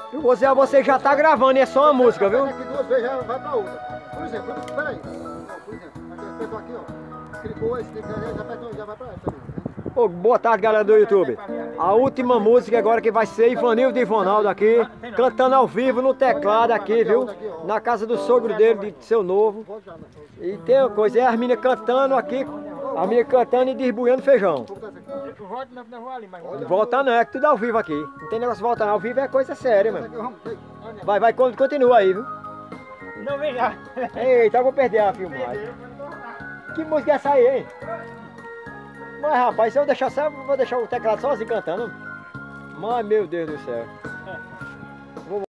Você já tá gravando, é só uma música, viu? Aqui 2 vezes já vai pra outra. Por exemplo, peraí. Por exemplo, apertou aqui, ó. Clicou, esse clique já apertou, já vai pra essa ali. Ô, boa tarde, galera do YouTube. A última música agora que vai ser Ivanildo e Ivonaldo aqui, cantando ao vivo no teclado aqui, viu? Na casa do sogro dele, de seu novo. E tem uma coisa, é as meninas cantando aqui, as meninas cantando e desbuiando feijão. Volta não, é que tudo ao vivo aqui. Não tem negócio de voltar não, ao vivo é coisa séria, mano. Vai, continua aí, viu? Não vem já. Eita, eu vou perder a filmagem. Que música é essa aí, hein? Mas rapaz, se eu deixar só, vou deixar o teclado sozinho cantando. Mas meu Deus do céu.